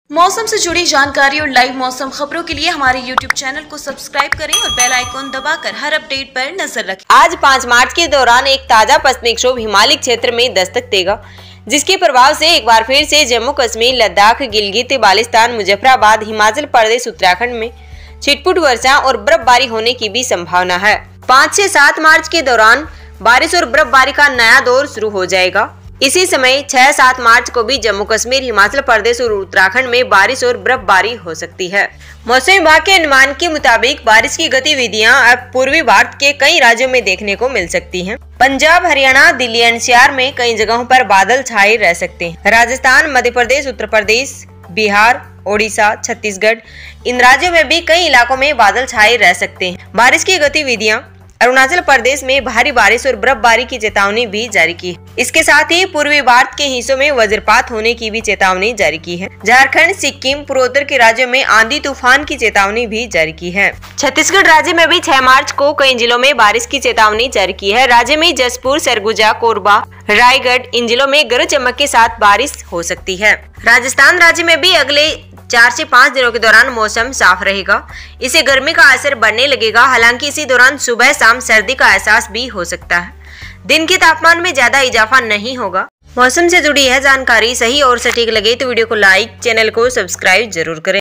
मौसम से जुड़ी जानकारी और लाइव मौसम खबरों के लिए हमारे YouTube चैनल को सब्सक्राइब करें और बेल आइकॉन दबाकर हर अपडेट पर नजर रखें। आज 5 मार्च के दौरान एक ताजा पश्चिमी विक्षोभ हिमालय क्षेत्र में दस्तक देगा, जिसके प्रभाव से एक बार फिर से जम्मू कश्मीर, लद्दाख, गिलगित बाल्टिस्तान, मुजफ्फराबाद, हिमाचल प्रदेश, उत्तराखंड में छिटपुट वर्षा और बर्फबारी होने की भी संभावना है। 5 से 7 मार्च के दौरान बारिश और बर्फबारी का नया दौर शुरू हो जाएगा। इसी समय 6-7 मार्च को भी जम्मू कश्मीर, हिमाचल प्रदेश और उत्तराखंड में बारिश और बर्फबारी हो सकती है। मौसम विभाग के अनुमान के मुताबिक बारिश की गतिविधियां अब पूर्वी भारत के कई राज्यों में देखने को मिल सकती हैं। पंजाब, हरियाणा, दिल्ली, एनसीआर में कई जगहों पर बादल छाए रह सकते हैं। राजस्थान, मध्य प्रदेश, उत्तर प्रदेश, बिहार, ओडिशा, छत्तीसगढ़, इन राज्यों में भी कई इलाकों में बादल छाए रह सकते हैं। बारिश की गतिविधियां अरुणाचल प्रदेश में भारी बारिश और बर्फबारी की चेतावनी भी जारी की है। इसके साथ ही पूर्वी भारत के हिस्सों में वज्रपात होने की भी चेतावनी जारी की है। झारखंड, सिक्किम, पूर्वोत्तर के राज्यों में आंधी तूफान की चेतावनी भी जारी की है। छत्तीसगढ़ राज्य में भी 6 मार्च को कई जिलों में बारिश की चेतावनी जारी की है। राज्य में जसपुर, सरगुजा, कोरबा, रायगढ़, इन जिलों में गरज चमक के साथ बारिश हो सकती है। राजस्थान राज्य में भी अगले 4 से 5 दिनों के दौरान मौसम साफ रहेगा। इसे गर्मी का असर बढ़ने लगेगा। हालांकि इसी दौरान सुबह शाम सर्दी का एहसास भी हो सकता है। दिन के तापमान में ज्यादा इजाफा नहीं होगा। मौसम से जुड़ी यह जानकारी सही और सटीक लगे तो वीडियो को लाइक, चैनल को सब्सक्राइब जरूर करें।